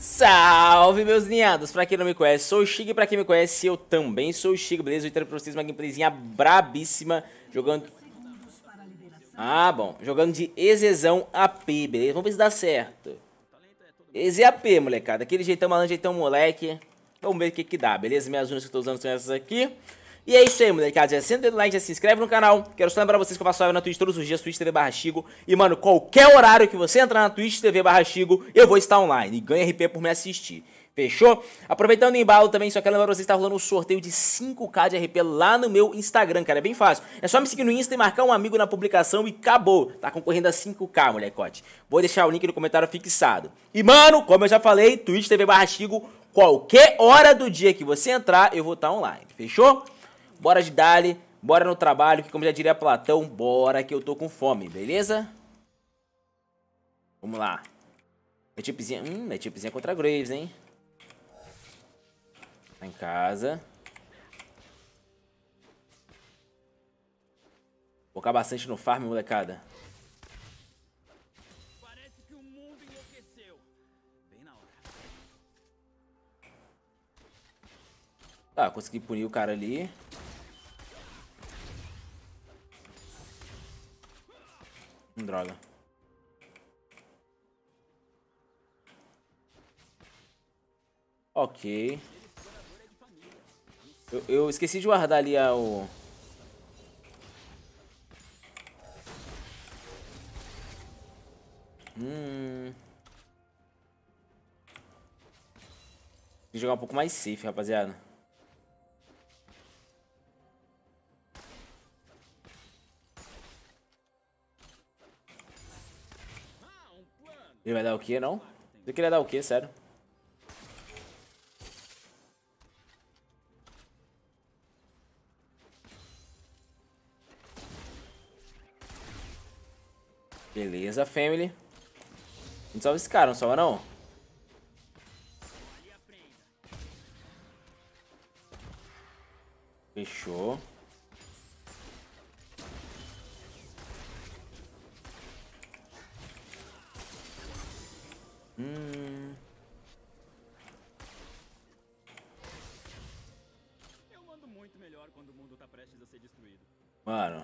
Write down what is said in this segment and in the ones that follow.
Salve, meus linhados! Pra quem não me conhece, sou o Shig. Pra quem me conhece, eu também sou o Shig, beleza? Eu entrei pra vocês uma gameplayzinha brabíssima, jogando... jogando de Ezezão AP, beleza? Vamos ver se dá certo. Eze AP, molecada. Aquele jeitão malandro, jeitão moleque. Vamos ver o que que dá, beleza? Minhas unas que eu tô usando são essas aqui. E é isso aí, molecada. Já senta o dedo no like, já se inscreve no canal. Quero só lembrar vocês que eu faço live na Twitch todos os dias, Twitch TV /Shigo. E, mano, qualquer horário que você entrar na Twitch TV /Shigo, eu vou estar online. E ganha RP por me assistir. Fechou? Aproveitando o embalo também, só quero lembrar vocês que tá rolando um sorteio de 5k de RP lá no meu Instagram, cara. É bem fácil. É só me seguir no Insta e marcar um amigo na publicação e acabou. Tá concorrendo a 5k, molecote. Vou deixar o link no comentário fixado. E, mano, como eu já falei, Twitch TV /Shigo, qualquer hora do dia que você entrar, eu vou estar online. Fechou? Bora de dali, bora no trabalho, que como já diria Platão, bora que eu tô com fome, beleza? Vamos lá. Matchupzinha, matchupzinha contra Graves, hein? Tá em casa. Focar bastante no farm, molecada. Parece que o mundo enlouqueceu. Bem na hora. Tá, consegui punir o cara ali. Droga. Ok. Eu esqueci de guardar ali o... Tem que jogar um pouco mais safe, rapaziada. Ele vai dar o quê, não? Você queria dar o quê, sério? Beleza, family. A gente salva esse cara, não salva não? Fechou. Eu mando muito melhor quando o mundo tá prestes a ser destruído. Mano.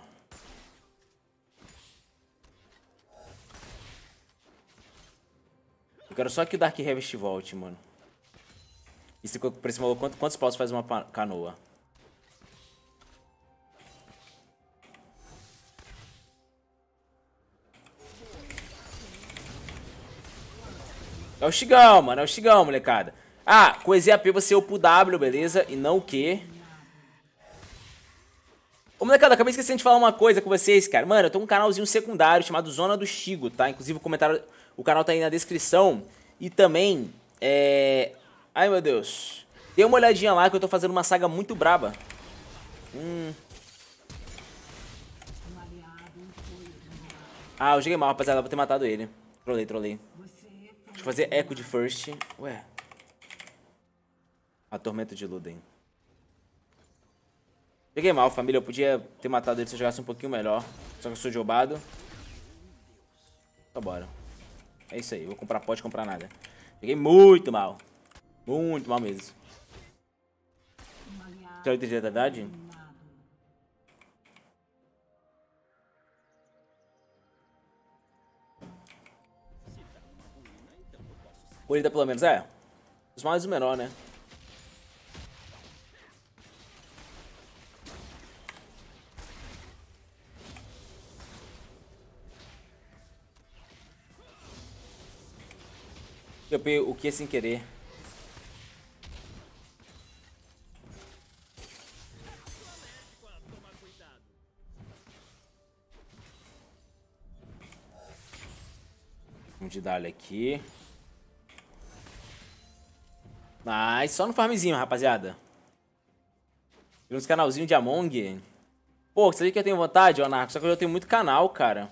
Eu quero só que o Dark Harvest volte, mano. E se pra esse maluco, quantos paus faz uma canoa? É o Xigão, mano. É o Xigão, molecada. Ah, com o EZAP você upa o W, beleza? E não o Q. Ô, molecada, acabei esquecendo de falar uma coisa com vocês, cara. Mano, eu tô com um canalzinho secundário chamado Zona do Shigo, tá? Inclusive o canal tá aí na descrição. E também, ai, meu Deus. Dê uma olhadinha lá que eu tô fazendo uma saga muito braba. Ah, eu joguei mal, rapaziada. Vou ter matado ele. Trolei. Deixa eu fazer eco de first. Ué. A tormenta de Luden. Joguei mal, família. Eu podia ter matado ele se eu jogasse um pouquinho melhor. Só que eu sou jobado. Então bora. É isso aí. Vou comprar pode comprar nada. Joguei muito mal. Muito mal mesmo. Já entendi a verdade? Corrida pelo menos, os males o menor, né? Eu peguei o que sem querer. Vamos de dar aqui. Mas só no farmzinho, rapaziada. Tem uns canalzinhos de Among. Pô, você sabe que eu tenho vontade, ó, Narco? Só que eu já tenho muito canal, cara.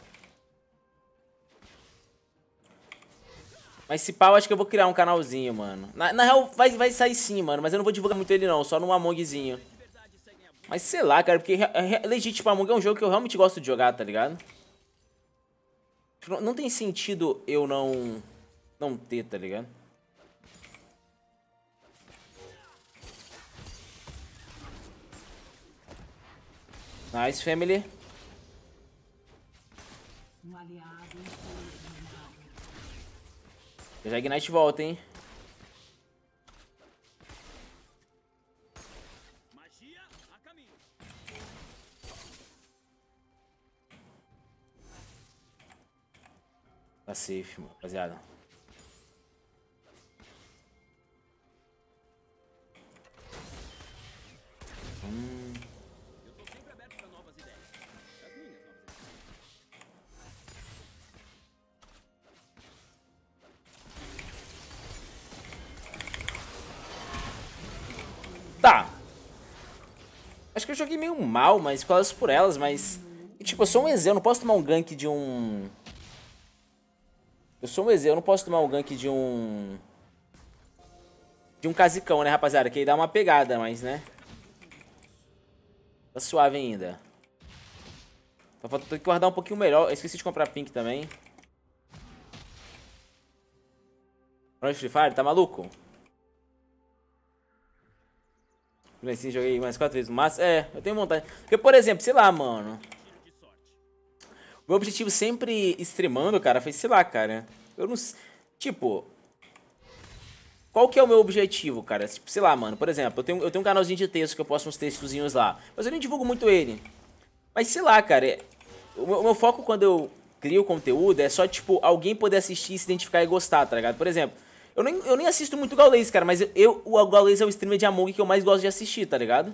Mas se pá, eu acho que eu vou criar um canalzinho, mano. Na real, vai sair sim, mano. Mas eu não vou divulgar muito ele, não. Só no Amongzinho. Mas sei lá, cara. Porque legítimo, Among é um jogo que eu realmente gosto de jogar, tá ligado? Não tem sentido eu não ter, tá ligado? Nice, family. Já Ignite volta, hein? Magia a caminho. Tá safe, rapaziada. Eu tô sempre aberto pra novas ideias. As minhas novas ideias. Tá. Acho que eu joguei meio mal, mas quase por elas, mas... E, tipo, eu sou um EZ, eu não posso tomar um gank de um... Eu sou um EZ, eu não posso tomar um gank de um... De um casicão, né, rapaziada? Que aí dá uma pegada, mas, né? Tá suave ainda. Só falta ter que guardar um pouquinho melhor. Eu esqueci de comprar pink também. Pronto, Free Fire, tá maluco? Sim, joguei mais 4 vezes. Mas, eu tenho vontade. Porque, por exemplo, sei lá, mano. De sorte. Meu objetivo sempre streamando, cara, foi, sei lá, cara. Eu não... Tipo... Qual que é o meu objetivo, cara? Tipo, sei lá, mano. Por exemplo, eu tenho um canalzinho de texto que eu posto uns textozinhos lá. Mas eu nem divulgo muito ele. Mas sei lá, cara. O meu foco quando eu crio conteúdo é só, tipo, alguém poder assistir, se identificar e gostar, tá ligado? Por exemplo, eu nem assisto muito Gaules, cara. Mas o Gaules é o streamer de Among que eu mais gosto de assistir, tá ligado?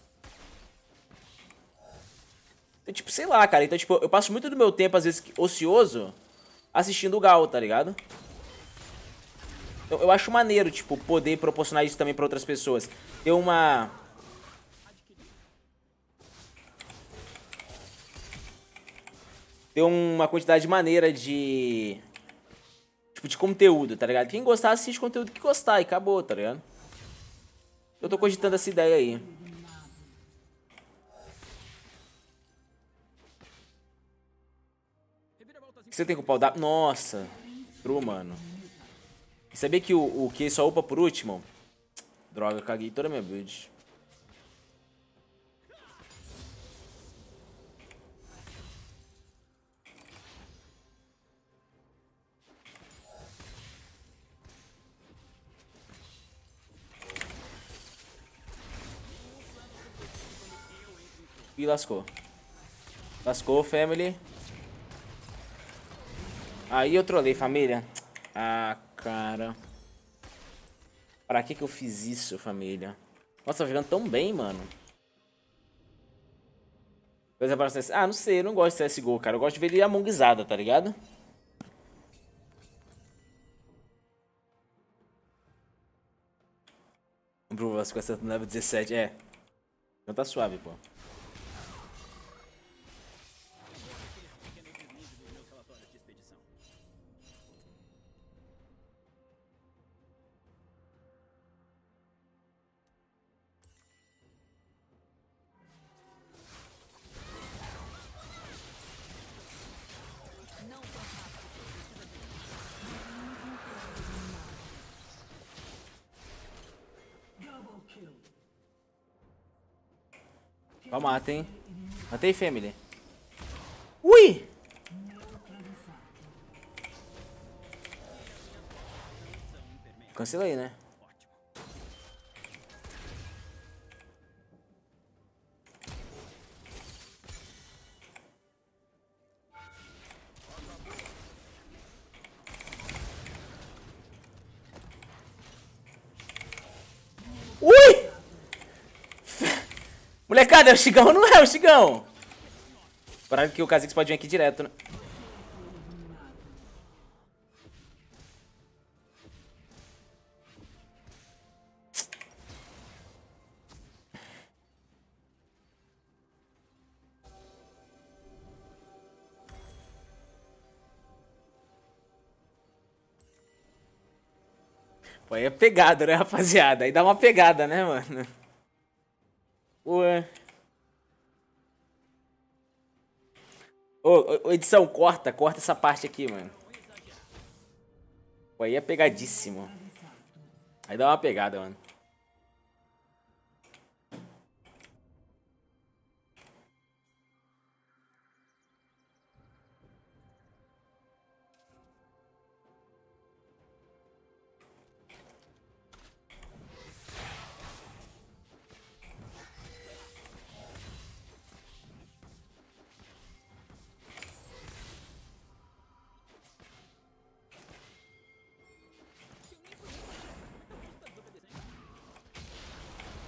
Então, tipo, sei lá, cara. Então, tipo, eu passo muito do meu tempo, às vezes, ocioso, assistindo o Gal, tá ligado? Eu acho maneiro, tipo, poder proporcionar isso também pra outras pessoas. Ter uma... Ter uma quantidade maneira de... Tipo, de conteúdo, tá ligado? Quem gostar, assiste conteúdo que gostar e acabou, tá ligado? Eu tô cogitando essa ideia aí. O que você tem com o pau da... Nossa. True, mano. E sabia que o que só upa por último? Droga, caguei toda a minha build. E lascou. Lascou, family. Aí eu trolei, família. Ah, cara. Pra que eu fiz isso, família? Nossa, tá jogando tão bem, mano. Coisa para CS. Ah, não sei, eu não gosto de CSGO, cara. Eu gosto de ver ele amongizada, tá ligado? Pro Vasco acertando level 17, Então tá suave, pô. Ó, mata, hein? Matei, family. Ui! Cancelei, né? Ui! Molecada, é o Chigão ou não é o Chigão? Parado que o Kha'Zix pode vir aqui direto, né? Pô, aí é pegada, né, rapaziada? Aí dá uma pegada, né, mano? Ué. Ô, edição, corta essa parte aqui, mano. Pô, aí é pegadíssimo. Aí dá uma pegada, mano.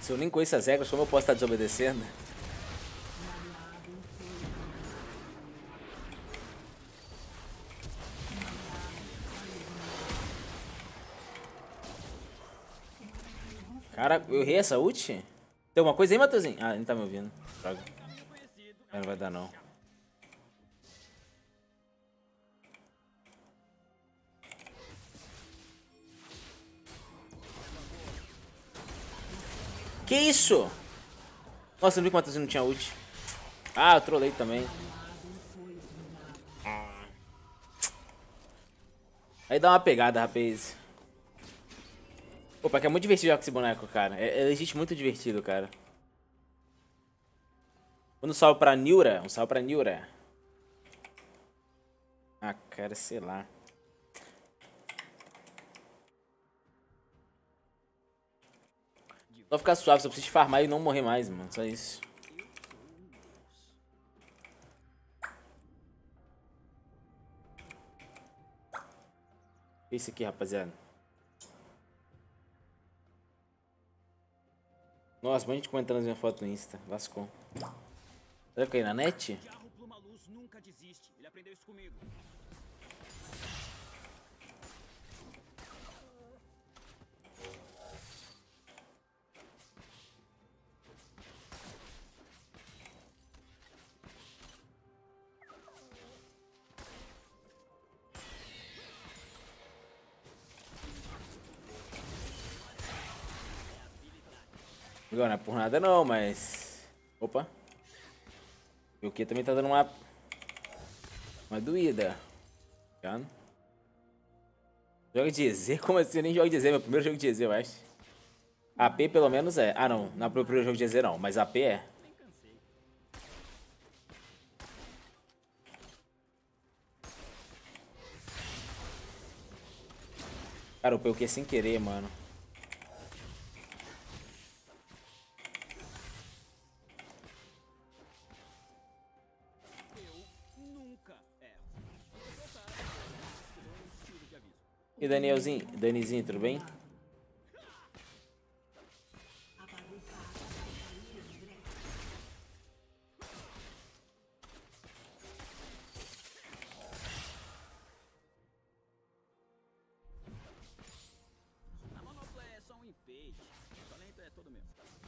Se eu nem conheço as regras, como eu posso estar desobedecendo? Cara, eu errei essa ult? Tem alguma coisa aí, Matheusinho? Ah, ele não tá me ouvindo. Droga. Não vai dar, não. Que isso? Nossa, eu não vi que o Matheusinho não tinha ult. Ah, eu trolei também. Aí dá uma pegada, rapaz. Pô, porque é muito divertido jogar com esse boneco, cara. É legítimo muito divertido, cara. Um salve pra Niura. Um salve pra Niura. Ah, cara, sei lá. Só ficar suave, só preciso farmar e não morrer mais, mano. Só isso. Esse aqui, rapaziada. Nossa, muita gente comentando as minhas fotos no Insta. Lascou. Será que eu caí na net? Jarro Plumaluz nunca desiste. Ele aprendeu isso comigo. Não é por nada não, mas... Opa. E o que também tá dando uma doída. Tá? Jogo de EZ? Como assim? Eu nem jogo de EZ, meu primeiro jogo de EZ, eu acho. AP pelo menos é. Ah, não. Não é o primeiro jogo de EZ não, mas AP é. Cara, eu peguei sem querer, mano. E Danielzinho? Danizinho, tudo bem? A manopla é só um enfeite. O talento é todo meu.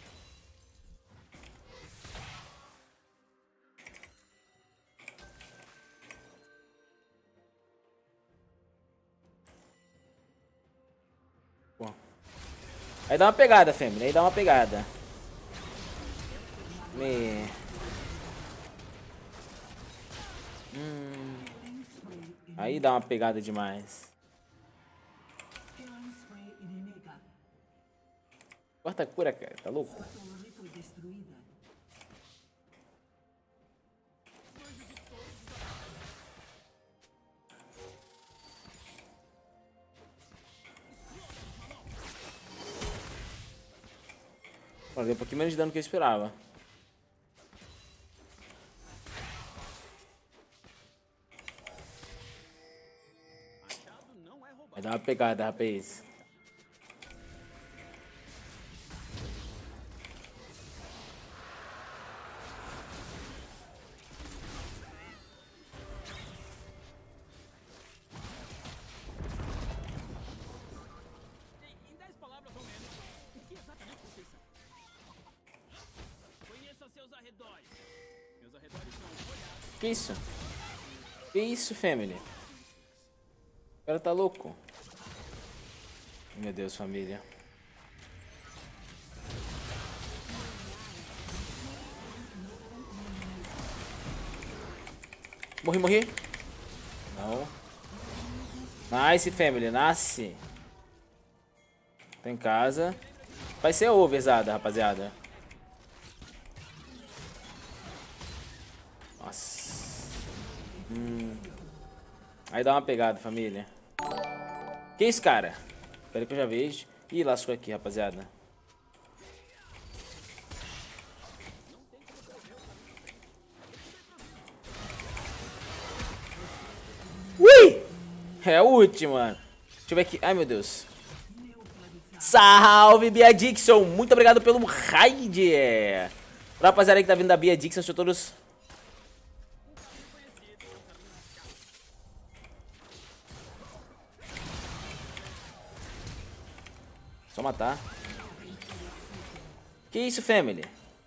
Pô. Aí dá uma pegada, Fêmea. Aí dá uma pegada. Aí dá uma pegada demais. Corta a cura, cara. Tá louco? Pô, deu um pouquinho menos de dano do que eu esperava. Vai dar uma pegada, rapaz. Em 10 palavras ou menos, o que exatamente vocês são? Conheça seus arredores. Meus arredores são folhados. Que isso? Que isso, family? O cara tá louco. Meu Deus, família. Morri. Não. Nice, family. Nasce. Tô em casa. Vai ser overzada, rapaziada. Nossa. Aí dá uma pegada, família. Que isso, cara? Espera que eu já vejo. Ih, lascou aqui, rapaziada. Ui! É o último, mano. Deixa eu ver aqui. Ai, meu Deus. Salve, Bia Dixon. Muito obrigado pelo raid. Pra rapaziada aí que tá vindo da Bia Dixon, são todos... Só matar. Que isso, family?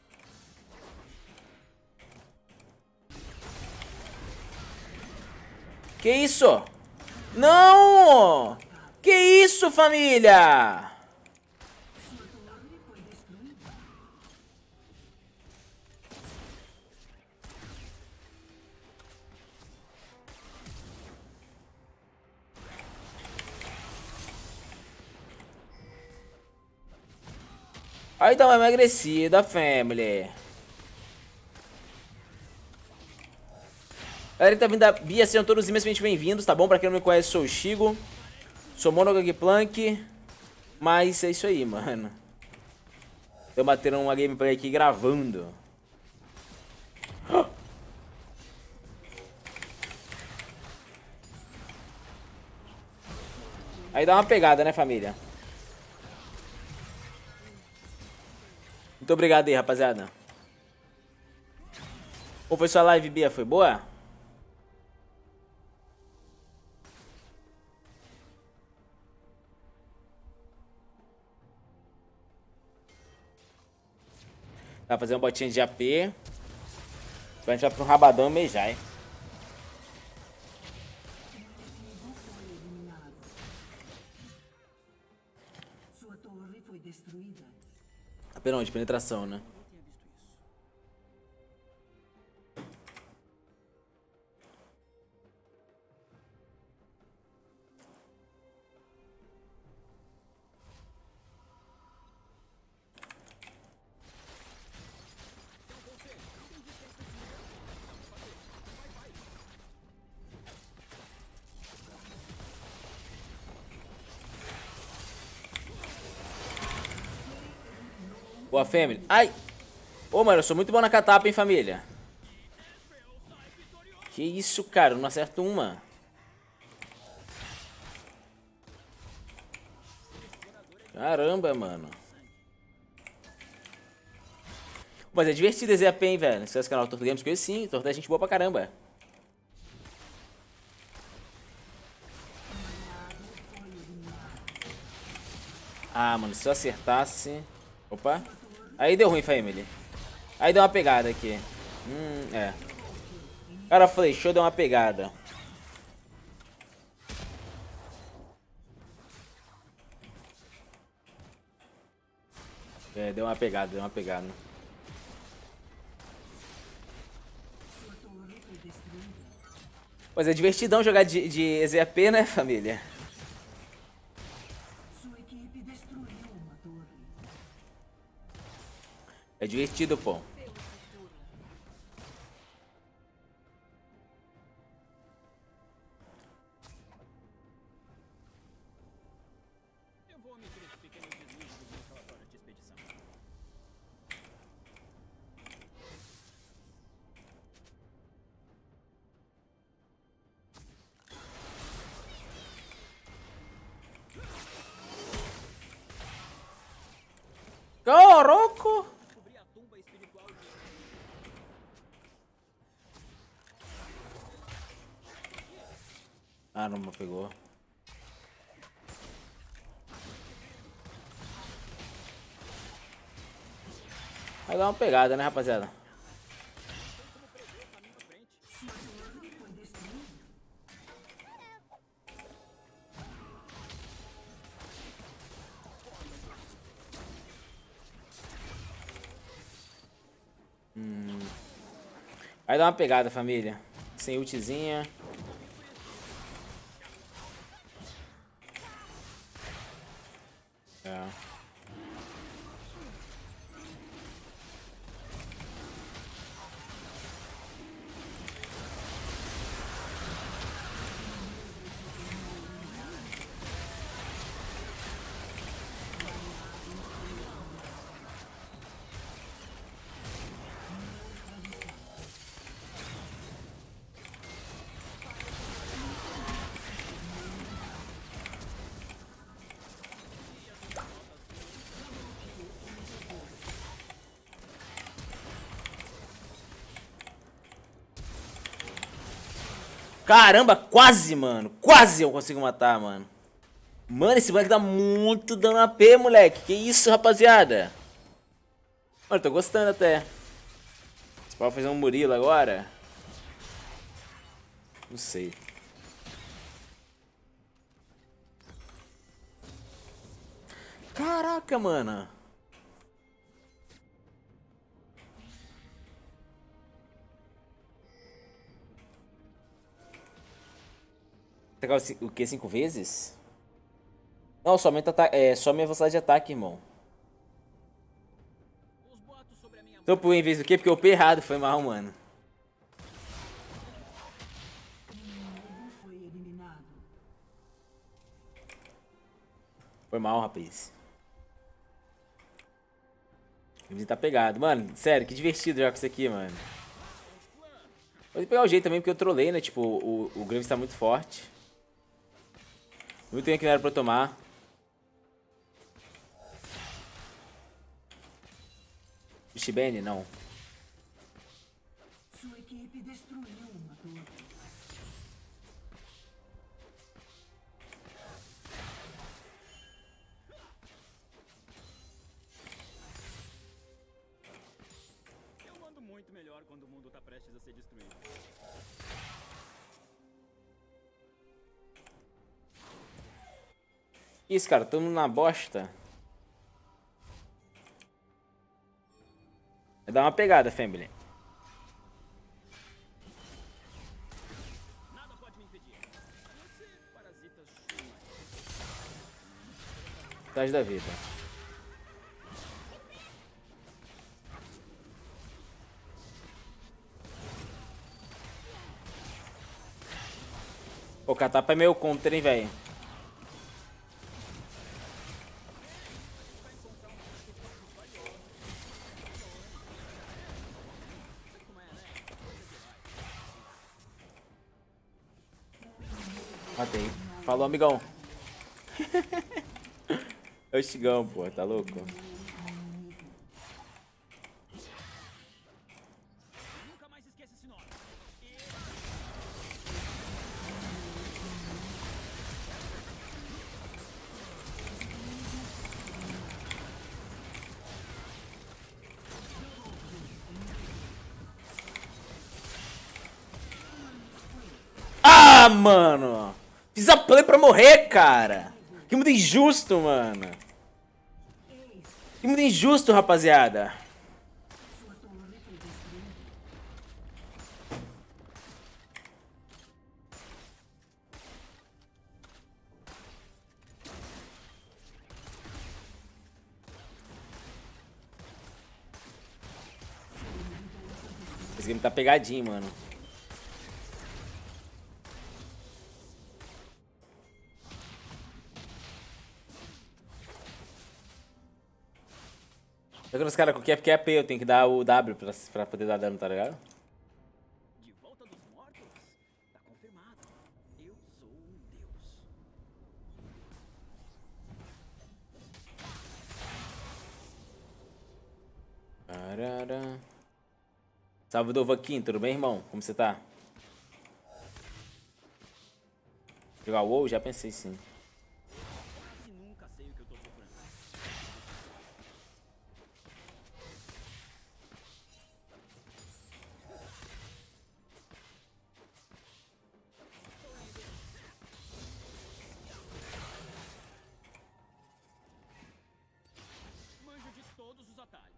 Que isso? Não! Que isso, família? Aí dá uma emagrecida, family. Galera que tá vindo da Bia, sejam todos imensamente bem-vindos, tá bom? Pra quem não me conhece, sou o Shigo. Sou Monogagplank. Mas é isso aí, mano. Eu batendo uma gameplay aqui gravando. Aí dá uma pegada, né, família? Muito obrigado aí, rapaziada. Como foi sua live, Bia? Foi boa? Vai fazer uma botinha de AP. A gente vai pro rabadão e meijar, hein? Sua torre foi destruída. AP não, de penetração, né? Boa, family. Ai! Ô, mano, eu sou muito bom na catapa, hein, família? Que isso, cara? Eu não acerto uma. Caramba, mano. Mas é divertido esse AP, hein, velho? Se é esse canal Torto Games, conheço sim. Torto é gente boa pra caramba. Ah, mano, se eu acertasse... Opa. Aí deu ruim, family. Aí deu uma pegada aqui. É. O cara flechou, deu uma pegada. É, deu uma pegada, deu uma pegada. Pois é divertidão jogar de EZAP, né, família? Sua equipe destruiu uma torre. É divertido, pô. Eu vou omitir esse pequeno deslize dos meus relatórios de expedição. Coroco! Descobri a tumba espiritual de... Ah, não me pegou. Vai dar uma pegada, né, rapaziada? Vai dar uma pegada, família. Sem ultizinha. É. Caramba, quase, mano. Quase eu consigo matar, mano. Mano, esse moleque dá muito dano AP, moleque. Que isso, rapaziada? Mano, tô gostando até. Você pode fazer um Murilo agora? Não sei. Caraca, mano. Pegar o que? 5 vezes? Não, só minha velocidade de ataque, irmão. Então, por em vez do quê? Porque eu upei errado, foi mal, mano. Foi eliminado. Foi mal, rapaz. Ele tá pegado. Mano, sério, que divertido jogar com isso aqui, mano. Vou pegar o jeito também, porque eu trolei, né? Tipo, o Graves tá muito forte. Muito bem que não era pra eu tomar. O Shibane, não. Sua equipe destruiu uma torre. Eu mando muito melhor quando o mundo tá prestes a ser destruído. Isso, cara, todo mundo na bosta. Vai dar uma pegada, family. Nada pode me impedir. Você, parasitas chumais. Atrás da vida. O Catapa é meio contra, hein, velho. Matei. Falou, amigão. É o Chigão, pô, tá louco? Nunca mais esqueça esse nome. Ah, mano! Fiz a play pra morrer, cara! Que mundo injusto, mano! Que mundo injusto, rapaziada! Sua torre foi destruída. Esse game tá pegadinho, mano. Jogando os caras com cap eu tenho que dar o W pra poder dar dano, tá ligado? De volta dos mortos? Tá confirmado. Eu sou um deus. Arara. Salve, Dovaquim, tudo bem, irmão? Como você tá? Jogar o WoW? Já pensei sim. Quase nunca sei o que eu tô sofrendo. Manjo de todos os atalhos.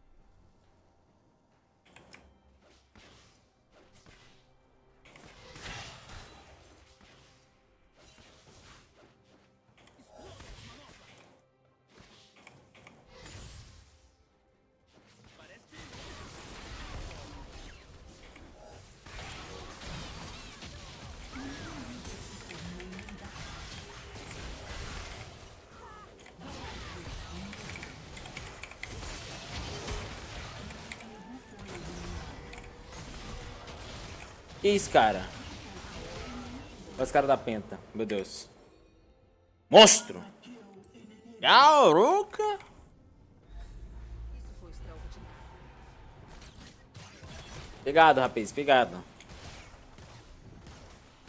Que isso, cara? Olha os caras da penta. Meu Deus. Monstro! Garuca! Isso foi extraordinário. Pegado, rapaz. Pegado.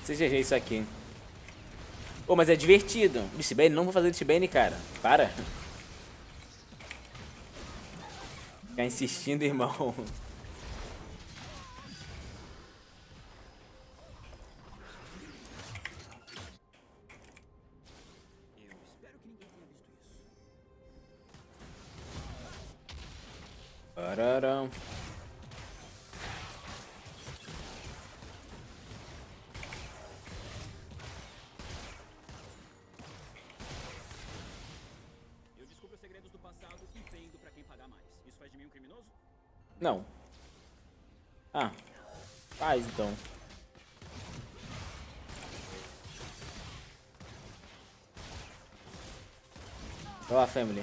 CGG isso aqui. Pô, mas é divertido. Lich-Bane, não vou fazer Lich-Bane, cara. Para. Ficar insistindo, irmão. Pararam. Eu descubro os segredos do passado e vendo pra quem pagar mais. Isso faz de mim um criminoso? Não. Ah. Faz, então. Vai lá, family.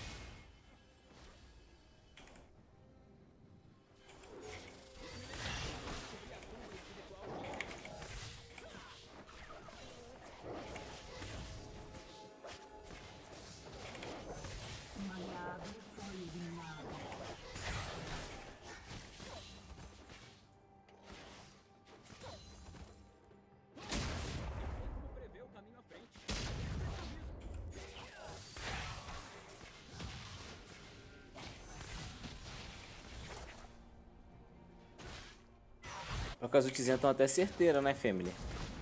Malhado foi eliminado. Como prever o caminho à frente? Por causa do Tizinho estão até certeira, né, family?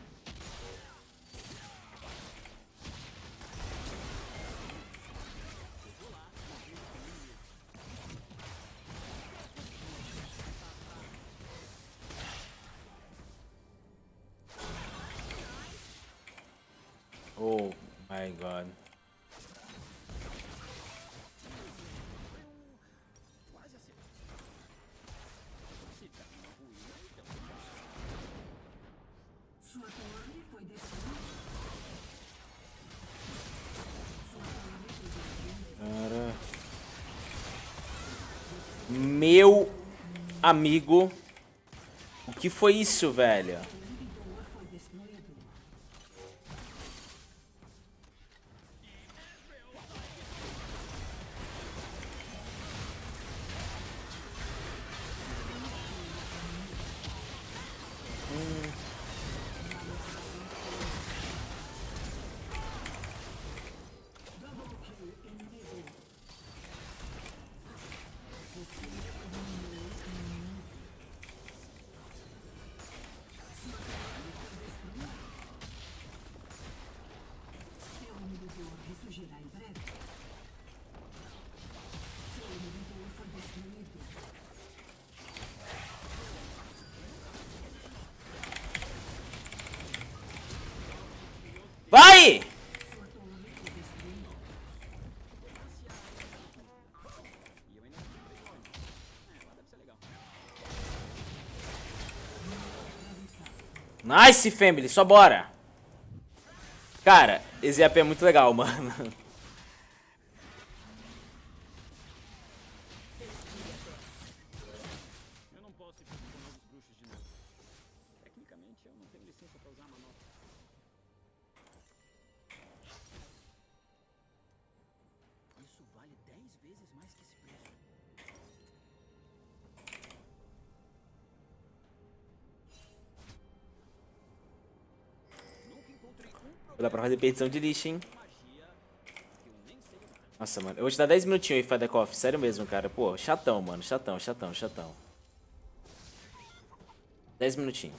Oh my god. Quase acertou. Se tá uma ruína, então. Sua torre foi destruída. Sua torre foi destruída. Cara. Meu amigo. O que foi isso, velho? O inibidor foi destruído. Double kill inimigo. Você eliminou o inimigo. Sua torre foi destruída. Seu inibidor ressurgirá em breve. Seu inibidor foi destruído. Vai! Sua torre foi destruída. E eu ainda não comprei o ônibus. Lá deve ser legal. Nice, family. Só bora. Cara, esse AP é muito legal, mano. Eu não posso ir com novos bruxos de novo. Tecnicamente, eu não tenho licença pra usar a manopla. Isso vale 10 vezes mais que esse preço. Nunca encontrei Vou dar pra fazer petição de lixo, hein? magia que eu nem sei usar. Nossa, mano. Eu vou te dar 10 minutinhos aí, Fadekoff. Sério mesmo, cara. Pô, chatão, mano. Chatão, chatão, chatão. 10 minutinhos.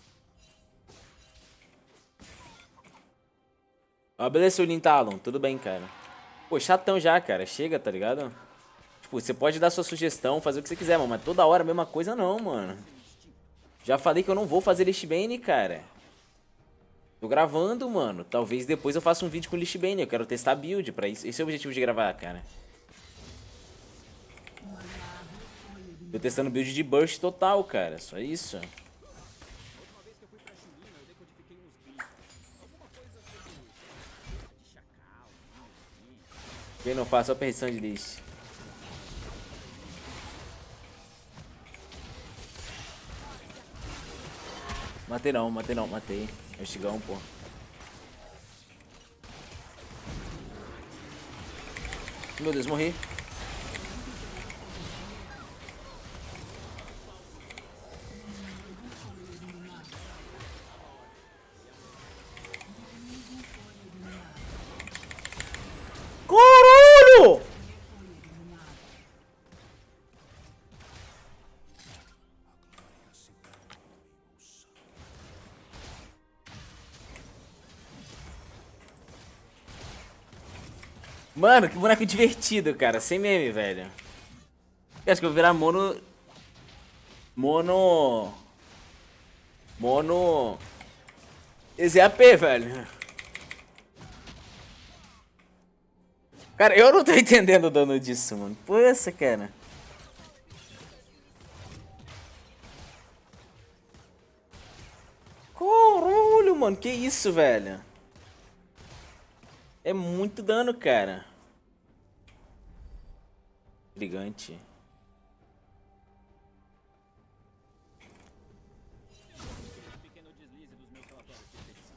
Ó, beleza, seu Lintalon. Tudo bem, cara. Pô, chatão já, cara. Chega, tá ligado? Tipo, você pode dar sua sugestão, fazer o que você quiser, mano. Mas toda hora a mesma coisa não, mano. Já falei que eu não vou fazer Lich-Bane, cara. Tô gravando, mano. Talvez depois eu faça um vídeo com Lich-Bane. Eu quero testar a build pra isso. Esse é o objetivo de gravar, cara. Tô testando build de burst total, cara. Só isso. Última vez que eu fui pra China, eu decodifiquei uns gritos. Alguma coisa sobre de chacal, assim. Quem não faz só perdição de list. Matei não, matei não, matei. É o Chigão, pô. Meu Deus, morri. Mano, que boneco divertido, cara. Sem meme, velho. Eu acho que eu vou virar mono... EZAP, velho. Cara, eu não tô entendendo o dano disso, mano. Poxa, cara. Caralho, mano. Que isso, velho? É muito dano, cara. Gigante. Um pequeno deslize dos meus relatórios de expedição.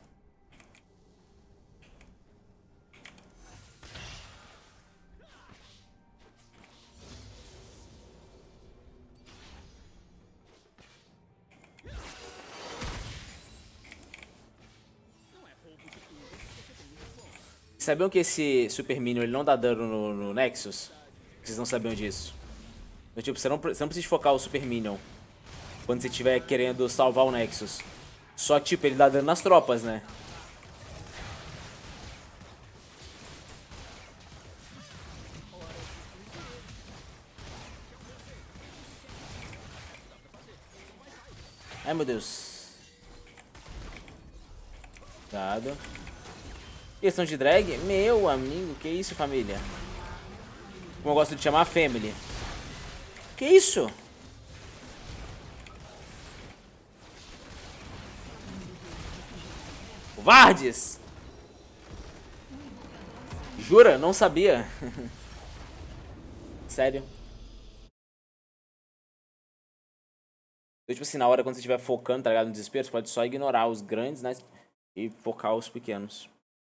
Não é roubo de tudo, você tem um bom. Sabiam que esse Super Minion ele não dá dano no Nexus? Vocês não sabiam disso? Então, tipo, você não precisa focar o Super Minion quando você estiver querendo salvar o Nexus. Só que, tipo, ele dá dano nas tropas, né? Ai, meu Deus. Cuidado. Questão de drag? Meu amigo, que isso, família? Como eu gosto de chamar, family. Que isso? Covardes! Jura? Não sabia. Sério. Então, tipo assim, na hora quando você estiver focando, tá ligado, no desespero, você pode só ignorar os grandes, né? E focar os pequenos.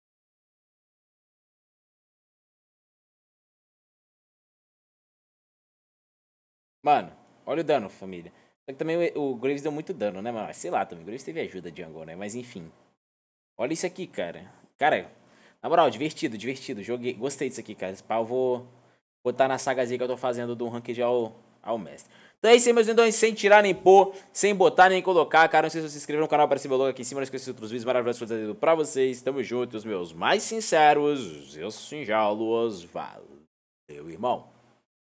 Mano, olha o dano, família. Só que também o Graves deu muito dano, né, mano? Sei lá também, o Graves teve ajuda de Jungle, né? Mas enfim. Olha isso aqui, cara. Cara, na moral, divertido, divertido. Joguei, gostei disso aqui, cara. Esse pau eu vou botar na sagazinha que eu tô fazendo do ranked ao mestre. Então é isso aí, meus lindões. Sem tirar nem pôr, sem botar nem colocar. Cara, não sei se você se inscreveu no canal, aparece o logo aqui em cima. Não esqueça de outros vídeos maravilhosos que eu tô trazendo pra vocês. Tamo junto, os meus mais sinceros e singelos. Valeu, irmão.